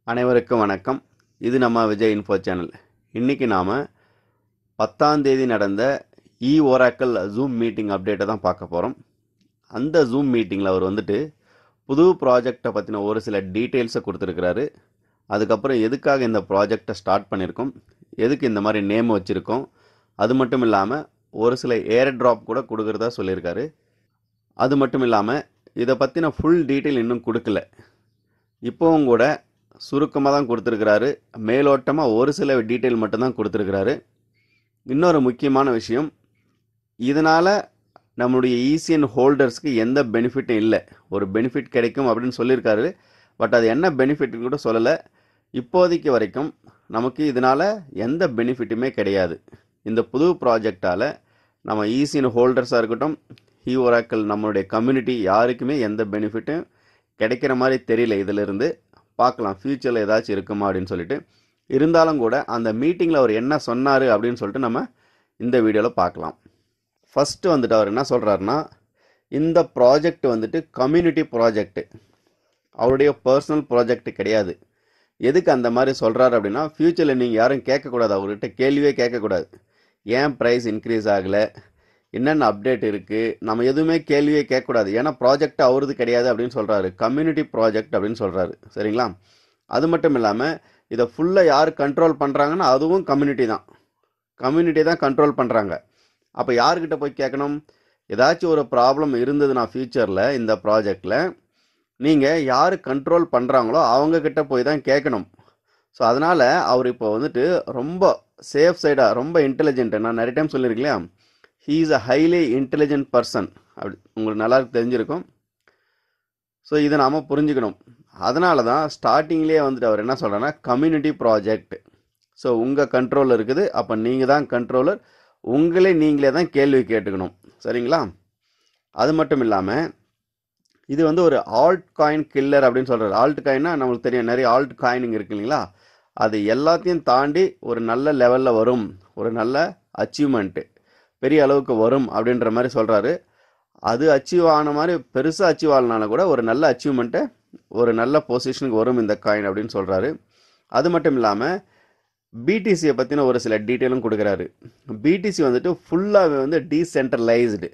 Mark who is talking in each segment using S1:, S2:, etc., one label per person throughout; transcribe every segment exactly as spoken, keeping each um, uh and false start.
S1: அனைவருக்கும் வணக்கம். இது நம்ம விஜய் இன்ஃபோ சேனல். இன்னைக்கு நாம பத்தாம் தேதி நடந்த இ ஓராக்கல் ஜூம் மீட்டிங் அப்டேட்டை தான் பார்க்க போகிறோம். அந்த ஜூம் மீட்டிங்கில் அவர் வந்துட்டு புது ப்ராஜெக்டை பற்றின ஒரு சில டீட்டெயில்ஸை கொடுத்துருக்கிறாரு. அதுக்கப்புறம் எதுக்காக இந்த ப்ராஜெக்டை ஸ்டார்ட் பண்ணியிருக்கோம், எதுக்கு இந்த மாதிரி நேம் வச்சுருக்கோம், அது மட்டும் இல்லாமல் ஒரு சில ஏர் ட்ராப் கூட கொடுக்குறதா சொல்லியிருக்காரு. அது மட்டும் இல்லாமல் இதை பற்றின ஃபுல் டீட்டெயில் இன்னும் கொடுக்கல. இப்போவும் கூட சுருக்கமாக தான் கொடுத்துருக்கிறாரு. மேலோட்டமாக ஒரு சில டீட்டெயில் மட்டும்தான் கொடுத்துருக்கிறாரு. இன்னொரு முக்கியமான விஷயம், இதனால் நம்மளுடைய ஈசிஎன் ஹோல்டர்ஸ்க்கு எந்த பெனிஃபிட்டும் இல்லை. ஒரு பெனிஃபிட் கிடைக்கும் அப்படின்னு சொல்லியிருக்காரு. பட் அது என்ன பெனிஃபிட்னு கூட சொல்லலை. இப்போதைக்கு வரைக்கும் நமக்கு இதனால் எந்த பெனிஃபிட்டுமே கிடையாது. இந்த புது ப்ராஜெக்டால் நம்ம ஈசிஎன் ஹோல்டர்ஸாக இருக்கட்டும், இ ஓராக்கல் நம்மளுடைய கம்யூனிட்டி யாருக்குமே எந்த பெனிஃபிட்டும் கிடைக்கிற மாதிரி தெரியல. இதிலிருந்து பார்க்கலாம் ஃப்யூச்சரில் ஏதாச்சும் இருக்குமா அப்படின்னு சொல்லிட்டு. இருந்தாலும் கூட அந்த மீட்டிங்கில் அவர் என்ன சொன்னார் அப்படின்னு சொல்லிட்டு நம்ம இந்த வீடியோவில் பார்க்கலாம். ஃபஸ்ட்டு வந்துட்டு அவர் என்ன சொல்கிறாருன்னா, இந்த ப்ராஜெக்ட் வந்துட்டு கம்யூனிட்டி ப்ராஜெக்ட், அவருடைய பர்சனல் ப்ராஜெக்ட் கிடையாது. எதுக்கு அந்த மாதிரி சொல்கிறாரு அப்படின்னா, ஃப்யூச்சரில் நீங்கள் யாரும் கேட்கக்கூடாது, அவர்கிட்ட கேள்வியே கேட்கக்கூடாது. ஏன் ப்ரைஸ் இன்க்ரீஸ் ஆகலை, என்னென்ன அப்டேட் இருக்குது, நம்ம எதுவுமே கேள்வியே கேட்கக்கூடாது. ஏன்னா ப்ராஜெக்ட் அவரது கிடையாது அப்படின்னு சொல்கிறாரு. கம்யூனிட்டி ப்ராஜெக்ட் அப்படின்னு சொல்கிறாரு. சரிங்களா? அது மட்டும் இல்லாமல் இதை ஃபுல்லாக யார் கண்ட்ரோல் பண்ணுறாங்கன்னா அதுவும் கம்யூனிட்டி தான். கம்யூனிட்டி தான் கண்ட்ரோல் பண்ணுறாங்க. அப்போ யார்கிட்ட போய் கேட்கணும்? ஏதாச்சும் ஒரு ப்ராப்ளம் இருந்ததுன்னா ஃப்யூச்சரில் இந்த ப்ராஜெக்டில் நீங்கள் யார் கண்ட்ரோல் பண்ணுறாங்களோ அவங்கக்கிட்ட போய் தான் கேட்கணும். ஸோ அதனால் அவர் இப்போ வந்துட்டு ரொம்ப சேஃப் சைடாக, ரொம்ப இன்டெலிஜென்ட். நான் நிறைய டைம் சொல்லியிருக்கேன் இல்லையா, he is a highly intelligent person. அப்படி உங்களுக்கு நல்லா தெரிஞ்சிருக்கும். ஸோ இதை நாம் புரிஞ்சுக்கணும். அதனால தான் ஸ்டார்டிங்லேயே வந்துட்டு அவர் என்ன சொல்கிறாருன்னா, கம்யூனிட்டி ப்ராஜெக்ட். ஸோ உங்கள் கண்ட்ரோலில் இருக்குது. அப்போ நீங்கள் தான் கண்ட்ரோலர். உங்களே நீங்களே தான் கேள்வி கேட்டுக்கணும். சரிங்களா? அது மட்டும் இல்லாமல் இது வந்து ஒரு ஆல்ட் காயின் கில்லர் அப்படின்னு சொல்கிறார். ஆல்ட் காயின்னா நம்மளுக்கு தெரியும், நிறைய ஆல்ட் காயினிங் இருக்கு இல்லைங்களா, அது எல்லாத்தையும் தாண்டி ஒரு நல்ல லெவலில் வரும், ஒரு நல்ல அச்சீவ்மெண்ட்டு பெரிய அளவுக்கு வரும் அப்படின்ற மாதிரி சொல்கிறாரு. அது அச்சீவ் ஆன மாதிரி பெருசாக அச்சீவ் ஆகலனால கூட ஒரு நல்ல அச்சீவ்மெண்ட்டை, ஒரு நல்ல பொசிஷனுக்கு வரும் இந்த காயின் அப்படின்னு சொல்கிறாரு. அது மட்டும் இல்லாமல் பிடிசியை பற்றின ஒரு சில டீட்டெயிலும் கொடுக்குறாரு. பிடிசி வந்துட்டு ஃபுல்லாகவே வந்து டீசென்ட்ரலைஸ்டு.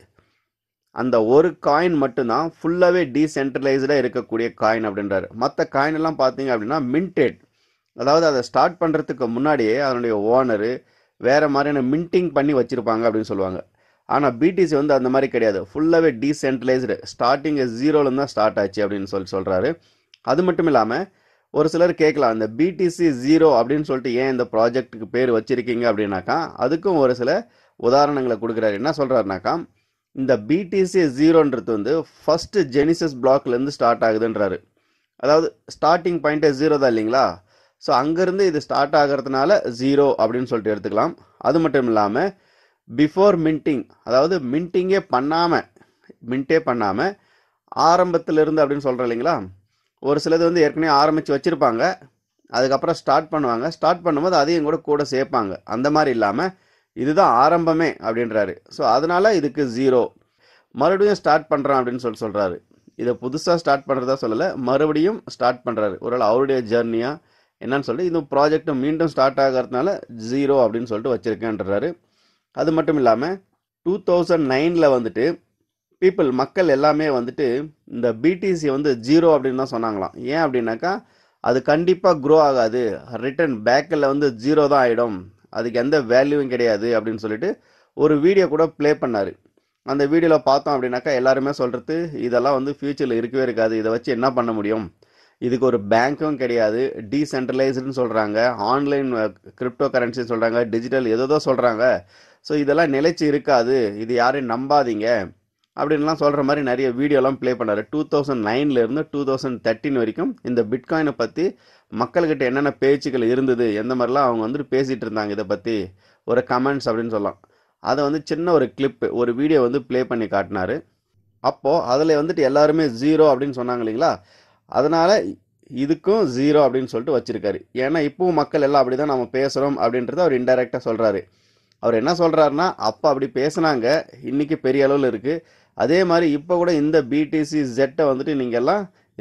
S1: அந்த ஒரு காயின் மட்டும்தான் ஃபுல்லாகவே டீசென்ட்ரலைஸ்டாக இருக்கக்கூடிய காயின் அப்படின்றாரு. மற்ற காயின் எல்லாம் பார்த்தீங்க அப்படின்னா மின்டேட், அதாவது அதை ஸ்டார்ட் பண்ணுறதுக்கு முன்னாடியே அதனுடைய ஓனரு வேறு மாதிரியான மின்டிங் பண்ணி வச்சுருப்பாங்க அப்படின்னு சொல்லுவாங்க. ஆனால் பிடிசி வந்து அந்த மாதிரி கிடையாது. ஃபுல்லாகவே டீசென்ட்ரலைஸ்டு. ஸ்டார்டிங் ஜீரோலேருந்து தான் ஸ்டார்ட் ஆச்சு அப்படின்னு சொல்லி சொல்கிறாரு. அது மட்டும் இல்லாமல் ஒரு சிலர் கேட்கலாம், இந்த பிடிசி ஜீரோ அப்படின்னு சொல்லிட்டு ஏன் இந்த ப்ராஜெக்ட்டுக்கு பேர் வச்சுருக்கீங்க அப்படின்னாக்கா, அதுக்கும் ஒரு சில உதாரணங்களை கொடுக்குறாரு. என்ன சொல்கிறாருனாக்கா, இந்த பிடிசி ஜீரோன்றது வந்து ஃபஸ்ட்டு ஜெனிசஸ் பிளாக்லேருந்து ஸ்டார்ட் ஆகுதுன்றாரு. அதாவது ஸ்டார்டிங் பாயிண்ட்டே ஜீரோ தான் இல்லைங்களா. ஸோ அங்கேருந்து இது ஸ்டார்ட் ஆகிறதுனால ஜீரோ அப்படின்னு சொல்லிட்டு எடுத்துக்கலாம். அது மட்டும் இல்லாமல் பிஃபோர் மின்டிங், அதாவது மின்டிங்கே பண்ணாமல், மின்ட்டே பண்ணாமல் ஆரம்பத்திலிருந்து அப்படின்னு சொல்கிறோம் இல்லைங்களா. ஒரு சிலது வந்து ஏற்கனவே ஆரம்பித்து வச்சுருப்பாங்க, அதுக்கப்புறம் ஸ்டார்ட் பண்ணுவாங்க. ஸ்டார்ட் பண்ணும்போது அதையும் கூட கூட சேர்ப்பாங்க. அந்த மாதிரி இல்லாமல் இதுதான் ஆரம்பமே அப்படின்றாரு. ஸோ அதனால் இதுக்கு ஜீரோ. மறுபடியும் ஸ்டார்ட் பண்ணுறான் அப்படின்னு சொல்லி சொல்கிறாரு. இதை புதுசாக ஸ்டார்ட் பண்ணுறதா சொல்லலை, மறுபடியும் ஸ்டார்ட் பண்ணுறாரு. ஒரு அவருடைய ஜேர்னியாக என்னன்னு சொல்லி இந்த ப்ராஜெக்ட் மீண்டும் ஸ்டார்ட் ஆகிறதுனால ஜீரோ அப்படின்னு சொல்லிட்டு வச்சுருக்கேன்றாரு. அது மட்டும் இல்லாமல் டூ தௌசண்ட் நைனில் வந்துட்டு பீப்புள், மக்கள் எல்லாமே வந்துட்டு இந்த பிடிசி வந்து ஜீரோ அப்படின்னு தான் சொன்னாங்களாம். ஏன் அப்படின்னாக்கா, அது கண்டிப்பாக க்ரோ ஆகாது, ரிட்டர்ன் பேக்கில் வந்து ஜீரோ தான் ஆகிடும், அதுக்கு எந்த வேல்யூவும் கிடையாது அப்படின்னு சொல்லிட்டு ஒரு வீடியோ கூட ப்ளே பண்ணார். அந்த வீடியோவில் பார்த்தோம் அப்படின்னாக்கா எல்லாருமே சொல்கிறது, இதெல்லாம் வந்து ஃப்யூச்சரில் இருக்கவே இருக்காது, இதை வச்சு என்ன பண்ண முடியும், இதுக்கு ஒரு பேங்க்கும் கிடையாது, டீசென்ட்ரலைஸ்டுன்னு சொல்கிறாங்க, ஆன்லைன் கிரிப்டோ கரன்சின்னு சொல்கிறாங்க, டிஜிட்டல் ஏதோ சொல்கிறாங்க, ஸோ இதெல்லாம் நிலைச்சி இருக்காது, இது யாரையும் நம்பாதீங்க அப்படின்லாம் சொல்கிற மாதிரி நிறைய வீடியோலாம் ப்ளே பண்ணார். டூ தௌசண்ட் நைன்லேருந்து டூ தௌசண்ட் தேர்ட்டின் வரைக்கும் இந்த பிட்காயினை பற்றி மக்கள்கிட்ட என்னென்ன பேச்சுக்கள் இருந்தது, எந்த மாதிரிலாம் அவங்க வந்துட்டு பேசிகிட்டு இருந்தாங்க, இதை பற்றி ஒரு கமெண்ட்ஸ் அப்படின்னு சொல்லலாம். அதை வந்து சின்ன ஒரு கிளிப்பு, ஒரு வீடியோ வந்து ப்ளே பண்ணி காட்டினார். அப்போது அதில் வந்துட்டு எல்லாருமே ஜீரோ அப்படின்னு சொன்னாங்க இல்லைங்களா. அதனால் இதுக்கும் ஜீரோ அப்படின்னு சொல்லிட்டு வச்சுருக்காரு. ஏன்னா இப்போவும் மக்கள் எல்லாம் அப்படி தான் நம்ம பேசுகிறோம் அப்படின்றத அவர் இன்டெரக்டாக சொல்கிறாரு. அவர் என்ன சொல்கிறாருன்னா, அப்போ அப்படி பேசுனாங்க, இன்றைக்கி பெரிய அளவில் இருக்குது. அதே மாதிரி இப்போ கூட இந்த பிடிசி ஜெட்டை வந்துட்டு நீங்கள் எல்லாம்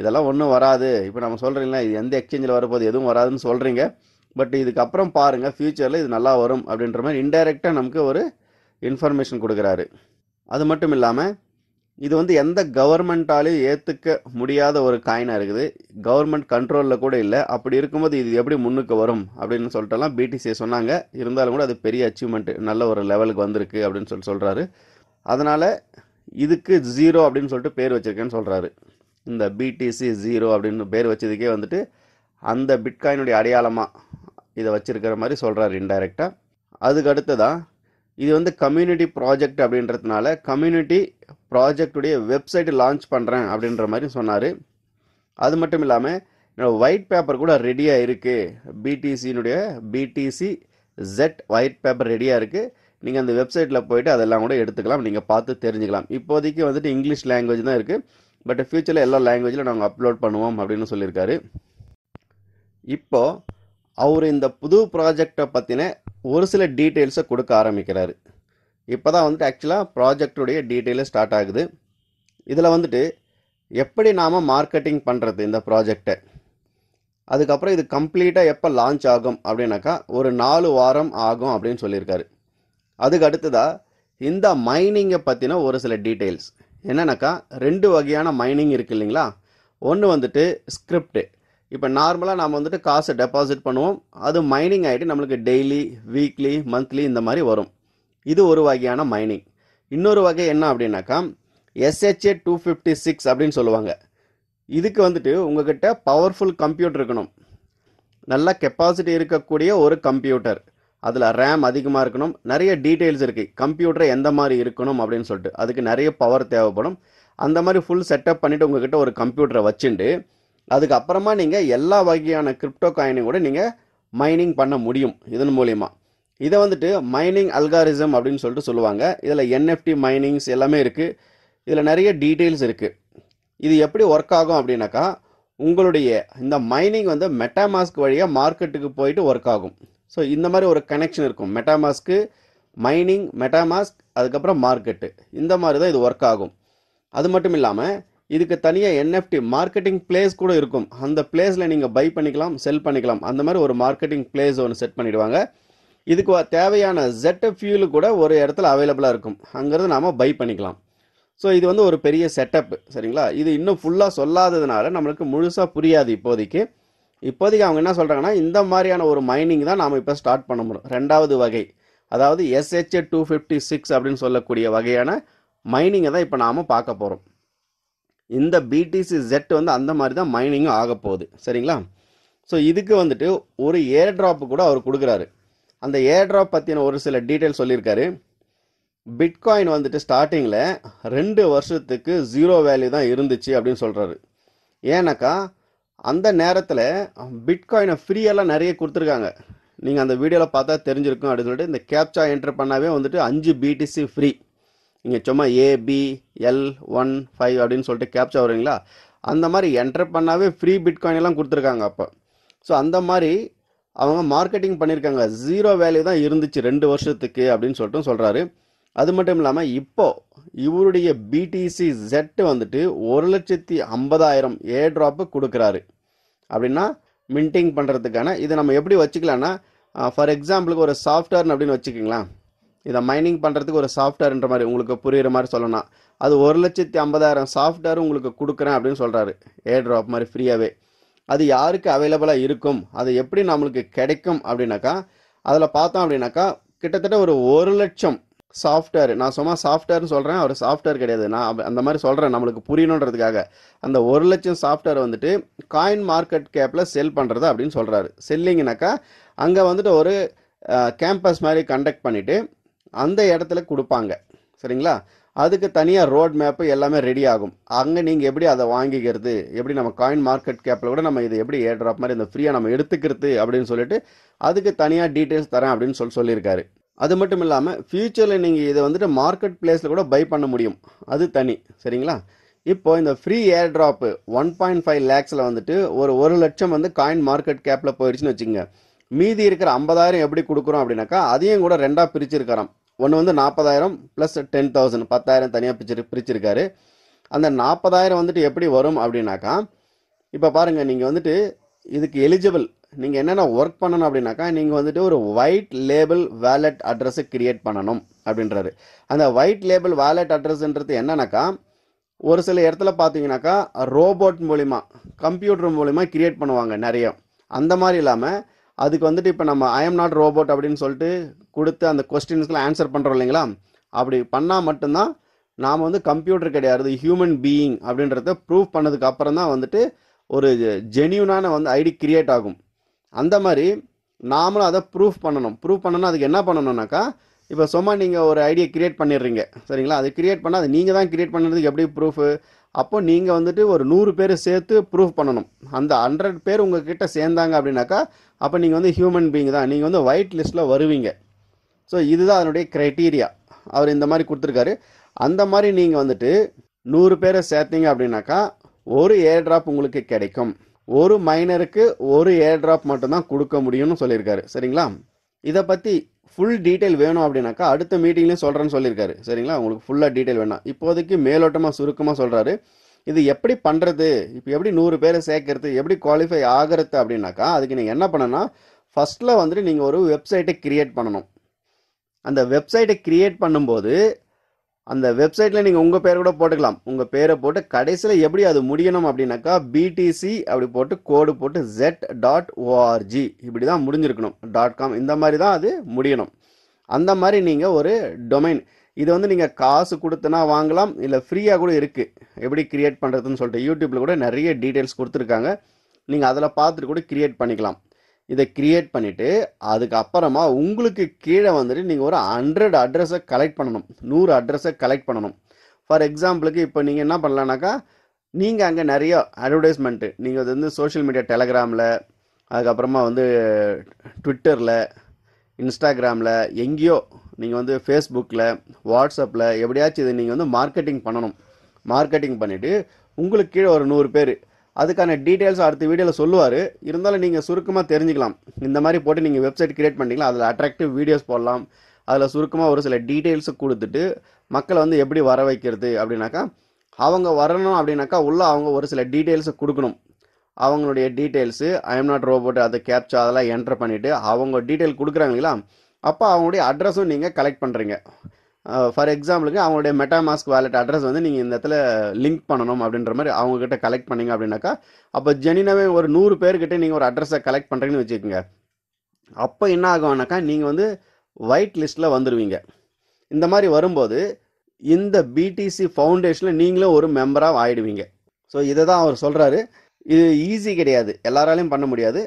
S1: இதெல்லாம் ஒன்றும் வராது, இப்போ நம்ம சொல்கிறீங்களா இது எந்த எக்ஸ்சேஞ்சில் வரப்போது எதுவும் வராதுன்னு சொல்கிறீங்க, பட் இதுக்கப்புறம் பாருங்கள் ஃப்யூச்சரில் இது நல்லா வரும் அப்படின்ற மாதிரி இன்டைரக்டாக நமக்கு ஒரு இன்ஃபர்மேஷன் கொடுக்குறாரு. அது மட்டும் இல்லாமல் இது வந்து எந்த கவர்மெண்ட்டாலையும் ஏற்றுக்க முடியாத ஒரு காயினாக இருக்குது, கவர்மெண்ட் கண்ட்ரோலில் கூட இல்லை. அப்படி இருக்கும்போது இது எப்படி முன்னுக்கு வரும் அப்படின்னு சொல்லிட்டுலாம் பிடிசி சொன்னாங்க. இருந்தாலும் கூட அது பெரிய அச்சீவ்மெண்ட், நல்ல ஒரு லெவலுக்கு வந்திருக்கு அப்படின்னு சொல்லி சொல்கிறாரு. அதனால் இதுக்கு ஜீரோ அப்படின்னு சொல்லிட்டு பேர் வச்சிருக்கேன்னு சொல்கிறாரு. இந்த பிடிசி ஜீரோ அப்படின்னு பேர் வச்சதுக்கே வந்துட்டு அந்த பிட்காயினுடைய அடையாளமாக இதை வச்சிருக்கிற மாதிரி சொல்கிறாரு இன்டைரக்டாக. அதுக்கு அடுத்ததான் இது வந்து கம்யூனிட்டி ப்ராஜெக்ட் அப்படின்றதுனால கம்யூனிட்டி ப்ராஜெக்டுடைய வெப்சைட் லான்ச் பண்ணுறேன் அப்படின்ற மாதிரி சொன்னார். அது மட்டும் இல்லாமல் என்னோடய ஒயிட் பேப்பர் கூட ரெடியாக இருக்குது, பிடிசியினுடைய பிடிசி-Z ஒயிட் பேப்பர் ரெடியாக இருக்குது, நீங்கள் அந்த வெப்சைட்டில் போயிட்டு அதெல்லாம் கூட எடுத்துக்கலாம், நீங்கள் பார்த்து தெரிஞ்சுக்கலாம். இப்போதைக்கு வந்துட்டு இங்கிலீஷ் லாங்குவேஜ் தான் இருக்குது, பட் ஃப்யூச்சரில் எல்லா லாங்குவேஜில் நாங்கள் அப்லோட் பண்ணுவோம் அப்படின்னு சொல்லியிருக்காரு. இப்போது அவர் இந்த புது ப்ராஜெக்டை பற்றின ஒரு சில டீட்டெயில்ஸை கொடுக்க ஆரம்பிக்கிறாரு. இப்போ தான் வந்துட்டு ஆக்சுவலாக ப்ராஜெக்டுடைய டீட்டெயிலே ஸ்டார்ட் ஆகுது. இதில் வந்துட்டு எப்படி நாம் மார்க்கெட்டிங் பண்ணுறது இந்த ப்ராஜெக்டை, அதுக்கப்புறம் இது கம்ப்ளீட்டாக எப்போ லான்ச் ஆகும் அப்படின்னாக்கா ஒரு நாலு வாரம் ஆகும் அப்படின்னு சொல்லியிருக்காரு. அதுக்கு அடுத்ததாக இந்த மைனிங்கை பற்றின ஒரு சில டீட்டெயில்ஸ் என்னன்னாக்கா, ரெண்டு வகையான மைனிங் இருக்குது இல்லைங்களா. ஒன்று வந்துட்டு ஸ்கிரிப்ட், இப்போ நார்மலாக நாம் வந்துட்டு காசை டெபாசிட் பண்ணுவோம், அது மைனிங் ஆகிட்டு நம்மளுக்கு டெய்லி வீக்லி மந்த்லி இந்த மாதிரி வரும். இது ஒரு வகையான மைனிங். இன்னொரு வகை என்ன அப்படின்னாக்கா எஸ்ஹெச்ஏ டூ ஃபிஃப்டி சிக்ஸ் அப்படின்னு சொல்லுவாங்க. இதுக்கு வந்துட்டு உங்ககிட்ட பவர்ஃபுல் கம்ப்யூட்டர் இருக்கணும், நல்ல கெப்பாசிட்டி இருக்கக்கூடிய ஒரு கம்ப்யூட்டர், அதில் ரேம் அதிகமாக இருக்கணும், நிறைய டீட்டெயில்ஸ் இருக்குது, கம்ப்யூட்டர் எந்த மாதிரி இருக்கணும் அப்படின்னு சொல்லிட்டு அதுக்கு நிறைய பவர் தேவைப்படும். அந்த மாதிரி ஃபுல் செட்டப் பண்ணிவிட்டு உங்ககிட்ட ஒரு கம்ப்யூட்டரை வச்சுட்டு அதுக்கப்புறமா நீங்கள் எல்லா வகையான கிரிப்டோ காயினையும் கூட நீங்கள் மைனிங் பண்ண முடியும் இதன் மூலிமா. இதை வந்துட்டு மைனிங் அல்காரிசம் அப்படின்னு சொல்லிட்டு சொல்லுவாங்க. இதில் என்எஃப்டி மைனிங்ஸ் எல்லாமே இருக்குது, இதில் நிறைய டீட்டெயில்ஸ் இருக்குது. இது எப்படி ஒர்க் ஆகும் அப்படின்னாக்கா, உங்களுடைய இந்த மைனிங் வந்து மெட்டாமாஸ்க் வழியாக மார்க்கெட்டுக்கு போயிட்டு ஒர்க் ஆகும். ஸோ இந்த மாதிரி ஒரு கனெக்ஷன் இருக்கும், மெட்டாமாஸ்க்கு மைனிங், மெட்டாமாஸ்க் அதுக்கப்புறம் மார்க்கெட்டு, இந்த மாதிரி தான் இது ஒர்க் ஆகும். அது மட்டும் இல்லாமல் இதுக்கு தனியாக என்எஃப்டி மார்க்கெட்டிங் பிளேஸ் கூட இருக்கும். அந்த பிளேஸில் நீங்கள் பை பண்ணிக்கலாம், செல் பண்ணிக்கலாம். அந்த மாதிரி ஒரு மார்க்கெட்டிங் பிளேஸ் ஒன்று செட் பண்ணிடுவாங்க. இதுக்கு தேவையான ஜெட் ஃபியூலு கூட ஒரு இடத்துல அவைலபிளாக இருக்கும், அங்கேருந்து நாம் பை பண்ணிக்கலாம். ஸோ இது வந்து ஒரு பெரிய செட்டப், சரிங்களா. இது இன்னும் ஃபுல்லாக சொல்லாததுனால நம்மளுக்கு முழுசாக புரியாது இப்போதைக்கு. இப்போதைக்கு அவங்க என்ன சொல்கிறாங்கன்னா, இந்த மாதிரியான ஒரு மைனிங் தான் நாம் இப்போ ஸ்டார்ட் பண்ண முடியும். ரெண்டாவது வகை, அதாவது எஸ்ஹெச்ஏ டூ ஃபிஃப்டி சிக்ஸ் அப்படின்னு சொல்லக்கூடிய வகையான மைனிங்கை தான் இப்போ நாம் பார்க்க போகிறோம். இந்த பிடிசி-Z வந்து அந்த மாதிரி தான் மைனிங்கும் ஆக போகுது, சரிங்களா. ஸோ இதுக்கு வந்துட்டு ஒரு ஏர்ட்ராப் கூட அவர் கொடுக்குறாரு. அந்த ஏர்ட்ராப் பற்றின ஒரு சில டீட்டெயில் சொல்லியிருக்காரு. பிட்காயின் வந்துட்டு ஸ்டார்டிங்கில் ரெண்டு வருஷத்துக்கு ஜீரோ வேல்யூ தான் இருந்துச்சு அப்படின்னு சொல்கிறாரு. ஏன்னாக்கா அந்த நேரத்தில் பிட்காயினை ஃப்ரீயெல்லாம் நிறைய கொடுத்துருக்காங்க. நீங்கள் அந்த வீடியோவில் பார்த்தா தெரிஞ்சிருக்கும் அப்படின்னு சொல்லிட்டு, இந்த கேப்சா என்ட்ரு பண்ணாவே வந்துட்டு அஞ்சு பிடிசி ஃப்ரீ. நீங்கள் சும்மா ஏபிஎல் ஒன் ஃபைவ் அப்படின்னு சொல்லிட்டு கேப்சா வருவீங்களா, அந்த மாதிரி என்ட்ரு பண்ணாவே ஃப்ரீ பிட்காயின் எல்லாம் கொடுத்துருக்காங்க அப்போ. ஸோ அந்த மாதிரி அவங்க மார்க்கெட்டிங் பண்ணியிருக்காங்க. ஜீரோ வேல்யூ தான் இருந்துச்சு ரெண்டு வருஷத்துக்கு அப்படின்னு சொல்லிட்டு சொல்கிறாரு. அது மட்டும் இல்லாமல் இப்போ இவருடைய பிடிசி-Z வந்துட்டு ஒரு லட்சத்தி ஐம்பதாயிரம் ஏர் ட்ராப்பு கொடுக்குறாரு. அப்படின்னா மின்டிங் பண்ணுறதுக்கான இதை நம்ம எப்படி வச்சுக்கலாம்னா, ஃபார் எக்ஸாம்பிளுக்கு ஒரு சாஃப்ட்வேர்னு அப்படின்னு வச்சுக்கிங்களேன். இதை மைனிங் பண்ணுறதுக்கு ஒரு சாஃப்ட்வேர்ன்ற மாதிரி உங்களுக்கு புரிகிற மாதிரி சொல்லணும். அது ஒரு லட்சத்தி ஐம்பதாயிரம் சாஃப்ட்வேர் உங்களுக்கு கொடுக்குறேன் அப்படின்னு சொல்கிறாரு, ஏர் ட்ராப் மாதிரி ஃப்ரீயாகவே. அது யாருக்கு அவைலபிளாக இருக்கும், அது எப்படி நம்மளுக்கு கிடைக்கும் அப்படின்னாக்கா, அதில் பார்த்தோம் அப்படின்னாக்கா கிட்டத்தட்ட ஒரு ஒரு லட்சம் சாஃப்ட்வேர். நான் சும்மா சாஃப்ட்வேர்னு சொல்கிறேன், அவர் சாஃப்ட்வேர் கிடையாது, நான் அந்த மாதிரி சொல்கிறேன் நம்மளுக்கு புரியணுன்றதுக்காக. அந்த ஒரு லட்சம் சாஃப்ட்வேர் வந்துட்டு காயின் மார்க்கெட் கேப்பில் செல் பண்ணுறது அப்படின்னு சொல்கிறாரு. செல்லிங்கனாக்கா அங்கே வந்துட்டு ஒரு கேம்பஸ் மாதிரி கண்டக்ட் பண்ணிவிட்டு அந்த இடத்துல கொடுப்பாங்க, சரிங்களா. அதுக்கு தனியாக ரோட் மேப்பு எல்லாமே ரெடி ஆகும். அங்கே நீங்கள் எப்படி அதை வாங்கிக்கிறது, எப்படி நம்ம காயின் மார்க்கெட் கேப்பில் கூட நம்ம இது எப்படி ஏர் ட்ராப் மாதிரி இந்த ஃப்ரீயாக நம்ம எடுத்துக்கிறது அப்படின்னு சொல்லிட்டு அதுக்கு தனியாக டீட்டெயில்ஸ் தரேன் அப்படின்னு சொல்லி சொல்லியிருக்காரு. அது மட்டும் இல்லாமல் ஃபியூச்சரில் நீங்கள் இதை வந்துட்டு மார்க்கெட் பிளேஸில் கூட பை பண்ண முடியும், அது தனி, சரிங்களா. இப்போ இந்த free airdrop one point five லேக்ஸில் வந்துட்டு ஒரு ஒரு லட்சம் வந்து காயின் மார்க்கெட் கேப்பில் போயிடுச்சுன்னு வச்சுங்க. மீதி இருக்கிற ஐம்பதாயிரம் எப்படி கொடுக்குறோம் அப்படின்னாக்கா அதையும் கூட ரெண்டாக பிரிச்சிருக்காராம். ஒன்று வந்து நாற்பதாயிரம் ப்ளஸ் டென் தௌசண்ட் பத்தாயிரம் தனியாக பிரிச்சு பிரிச்சிருக்காரு. அந்த நாற்பதாயிரம் வந்துட்டு எப்படி வரும் அப்படின்னாக்கா, இப்போ பாருங்கள், நீங்கள் வந்துட்டு இதுக்கு எலிஜிபிள், நீங்கள் என்னென்ன ஒர்க் பண்ணணும் அப்படின்னாக்கா, நீங்கள் வந்துட்டு ஒரு ஒயிட் லேபிள் வேலட் அட்ரஸை கிரியேட் பண்ணணும் அப்படின்றாரு. அந்த ஒயிட் லேபிள் வேலட் அட்ரஸ்ன்றது என்னன்னாக்கா, ஒரு சில இடத்துல பார்த்தீங்கன்னாக்கா ரோபோட் மூலிமா, கம்ப்யூட்டர் மூலிமா கிரியேட் பண்ணுவாங்க நிறைய. அந்த மாதிரி இல்லாமல் அதுக்கு வந்துட்டு இப்போ நம்ம ஐ எம் நாட் ரோபோட் அப்படின்னு சொல்லிட்டு கொடுத்து அந்த கொஸ்டின்ஸ்க்குலாம் ஆன்சர் பண்ணுறோம் இல்லைங்களா, அப்படி பண்ணால் மட்டும்தான் நாம் வந்து கம்ப்யூட்டர் கிடையாது, ஹியூமன் பீயிங் அப்படின்றத ப்ரூவ் பண்ணதுக்கு அப்புறம் தான் வந்துட்டு ஒரு ஜென்யூனான வந்து ஐடி கிரியேட் ஆகும். அந்த மாதிரி நாமளும் அதை ப்ரூஃப் பண்ணணும். ப்ரூவ் பண்ணணும், அதுக்கு என்ன பண்ணணும்னாக்கா, இப்போ சும்மா நீங்கள் ஒரு ஐடியா கிரியேட் பண்ணிடுறீங்க சரிங்களா, அது கிரியேட் பண்ணால் அது நீங்கள் தான் கிரியேட் பண்ணுறதுக்கு எப்படி ப்ரூஃபு? அப்போ நீங்கள் வந்துட்டு ஒரு நூறு பேர் சேர்த்து ப்ரூஃப் பண்ணணும். அந்த ஹண்ட்ரட் பேர் உங்ககிட்ட சேர்ந்தாங்க அப்படின்னாக்கா அப்போ நீங்கள் வந்து ஹியூமன் பீயிங் தான், நீங்கள் வந்து ஒயிட் லிஸ்ட்டில் வருவீங்க. ஸோ இதுதான் அதனுடைய க்ரைட்டீரியா. அவர் இந்த மாதிரி கொடுத்துருக்காரு. அந்த மாதிரி நீங்கள் வந்துட்டு நூறு பேரை சேர்த்தீங்க அப்படின்னாக்கா ஒரு ஏர் ட்ராப் உங்களுக்கு கிடைக்கும். ஒரு மைனருக்கு ஒரு ஏர் ட்ராப் மட்டும்தான் கொடுக்க முடியும்னு சொல்லியிருக்காரு சரிங்களா. இதை பற்றி ஃபுல் டீட்டெயில் வேணும் அப்படின்னாக்கா அடுத்த மீட்டிங்லேயும் சொல்கிறேன்னு சொல்லியிருக்காரு சரிங்களா. உங்களுக்கு ஃபுல்லாக டீட்டெயில் வேணும். இப்போதைக்கு மேலோட்டமாக சுருக்கமாக சொல்கிறாரு. இது எப்படி பண்ணுறது, இப்போ எப்படி நூறு பேரை சேர்க்கறது, எப்படி குவாலிஃபை ஆகிறது அப்படின்னாக்கா, அதுக்கு நீங்கள் என்ன பண்ணணும்னா, ஃபஸ்ட்டில் வந்துட்டு நீங்கள் ஒரு வெப்சைட்டை கிரியேட் பண்ணணும். அந்த வெப்சைட்டை கிரியேட் பண்ணும்போது அந்த வெப்சைட்டில் நீங்கள் உங்கள் பேரை கூட போட்டுக்கலாம். உங்கள் பேரை போட்டு கடைசியில் எப்படி அது முடியணும் அப்படின்னாக்கா பிடிசி அப்படி போட்டு கோடு போட்டு ஜெட் டாட் ஓஆர்ஜி இப்படி தான் முடிஞ்சிருக்கணும், டாட் காம் இந்த மாதிரி தான் அது முடியணும். அந்த மாதிரி நீங்கள் ஒரு டொமைன், இது வந்து நீங்கள் காசு கொடுத்தனா வாங்கலாம், இல்லை ஃப்ரீயாக கூட இருக்குது. எப்படி கிரியேட் பண்ணுறதுன்னு சொல்லிட்டு யூடியூப்பில் கூட நிறைய டீட்டெயில்ஸ் கொடுத்துருக்காங்க. நீங்கள் அதில் பார்த்துட்டு கூட கிரியேட் பண்ணிக்கலாம். இதை கிரியேட் பண்ணிவிட்டு அதுக்கப்புறமா உங்களுக்கு கீழே வந்துட்டு நீங்கள் ஒரு ஹண்ட்ரட் அட்ரஸை கலெக்ட் பண்ணணும், நூறு அட்ரஸை கலெக்ட் பண்ணணும். ஃபார் எக்ஸாம்பிளுக்கு இப்போ நீங்கள் என்ன பண்ணலான்னாக்கா, நீங்கள் அங்கே நிறைய அட்வர்டைஸ்மெண்ட்டு, நீங்கள் அது வந்து சோஷியல் மீடியா டெலகிராமில், அதுக்கப்புறமா வந்து ட்விட்டரில், இன்ஸ்டாகிராமில், எங்கேயோ நீங்கள் வந்து ஃபேஸ்புக்கில், வாட்ஸ்அப்பில் எப்படியாச்சும் இதை நீங்கள் வந்து மார்க்கெட்டிங் பண்ணணும். மார்க்கெட்டிங் பண்ணிவிட்டு உங்களுக்கு கீழே ஒரு நூறு பேர், அதுக்கான டீட்டெயில்ஸ் அடுத்த வீடியோவில் சொல்லுவார். இருந்தாலும் நீங்கள் சுருக்கமாக தெரிஞ்சுக்கலாம். இந்த மாதிரி போட்டு நீங்கள் வெப்சைட் கிரியேட் பண்ணிக்கலாம், அதில் அட்ராக்டிவ் வீடியோஸ் போடலாம். அதில் சுருக்கமாக ஒரு சில டீட்டெயில்ஸு கொடுத்துட்டு மக்களை வந்து எப்படி வர வைக்கிறது அப்படின்னாக்கா, அவங்க வரணும் அப்படின்னாக்கா உள்ள அவங்க ஒரு சில டீட்டெயில்ஸை கொடுக்கணும். அவங்களுடைய details I am not robot அதை கேப்சா அதெல்லாம் என்டர் பண்ணிவிட்டு அவங்க டீட்டெயில் கொடுக்குறாங்க இல்லைங்களா, அப்போ அவங்களுடைய அட்ரஸும் நீங்கள் கலெக்ட் பண்ணுறீங்க. ஃபார் எக்ஸாம்பிளுக்கு அவங்களுடைய மெட்டாமாஸ்க் வாலெட் அட்ரஸ் வந்து நீங்கள் இந்த இடத்துல லிங்க் பண்ணணும் அப்படின்ற மாதிரி அவங்ககிட்ட கலெக்ட் பண்ணிங்க அப்படின்னாக்கா, அப்போ ஜெனினாவே ஒரு நூறு பேர்கிட்ட நீங்கள் ஒரு அட்ரஸை கலெக்ட் பண்ணுறீங்கன்னு வச்சுக்கோங்க. அப்போ என்ன ஆகும்னாக்கா நீங்கள் வந்து ஒயிட் லிஸ்ட்டில் வந்துடுவீங்க. இந்த மாதிரி வரும்போது இந்த பிடிசி ஃபவுண்டேஷனில் நீங்களும் ஒரு மெம்பராக ஆகிடுவீங்க. ஸோ இதை தான் அவர் சொல்கிறாரு. இது ஈஸி கிடையாது, எல்லாராலையும் பண்ண முடியாது,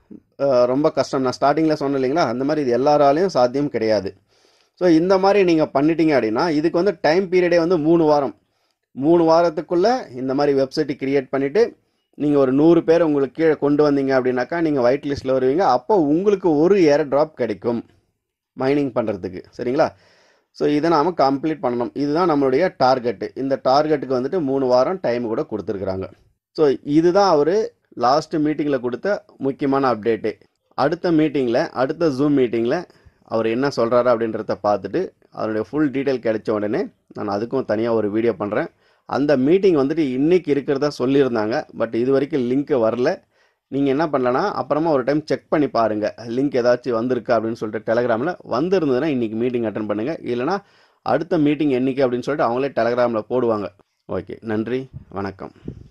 S1: ரொம்ப கஷ்டம். நான் ஸ்டார்டிங்கில் சொன்னேன் இல்லைங்களா, அந்த மாதிரி இது எல்லாராலையும் சாத்தியம் கிடையாது. ஸோ இந்த மாதிரி நீங்கள் பண்ணிட்டீங்க அப்படின்னா இதுக்கு வந்து டைம் பீரியடே வந்து மூணு வாரம். மூணு வாரத்துக்குள்ளே இந்த மாதிரி வெப்சைட்டு கிரியேட் பண்ணிவிட்டு நீங்கள் ஒரு நூறு பேர் உங்களுக்கு கீழே கொண்டு வந்தீங்க அப்படின்னாக்கா நீங்கள் ஒயிட் லிஸ்ட்டில் வருவீங்க. அப்போ உங்களுக்கு ஒரு ஏர் ட்ராப் கிடைக்கும் மைனிங் பண்ணுறதுக்கு சரிங்களா. ஸோ இதை நாம் கம்ப்ளீட் பண்ணணும். இதுதான் நம்மளுடைய டார்கெட்டு. இந்த டார்கெட்டுக்கு வந்துட்டு மூணு வாரம் டைம் கூட கொடுத்துருக்குறாங்க. ஸோ இதுதான் அவர் லாஸ்ட்டு மீட்டிங்கில் கொடுத்த முக்கியமான அப்டேட்டு. அடுத்த மீட்டிங்கில், அடுத்த ஜூம் மீட்டிங்கில் அவர் என்ன சொல்கிறாரு அப்படின்றத பார்த்துட்டு அதனுடைய ஃபுல் டீட்டெயில் கிடைச்ச உடனே நான் அதுக்கும் தனியாக ஒரு வீடியோ பண்ணுறேன். அந்த மீட்டிங் வந்துட்டு இன்றைக்கி இருக்கிறதா சொல்லியிருந்தாங்க, பட் இது வரைக்கும் லிங்க்கு வரல. நீங்கள் என்ன பண்ணலன்னா அப்புறமா ஒரு டைம் செக் பண்ணி பாருங்கள், லிங்க் ஏதாச்சும் வந்திருக்கா அப்படின்னு சொல்லிட்டு. டெலகிராமில் வந்திருந்ததுன்னா இன்றைக்கி மீட்டிங் அட்டன் பண்ணுங்கள், இல்லைனா அடுத்த மீட்டிங் என்றைக்கு அப்படின்னு சொல்லிட்டு அவங்களே டெலகிராமில் போடுவாங்க. ஓகே, நன்றி, வணக்கம்.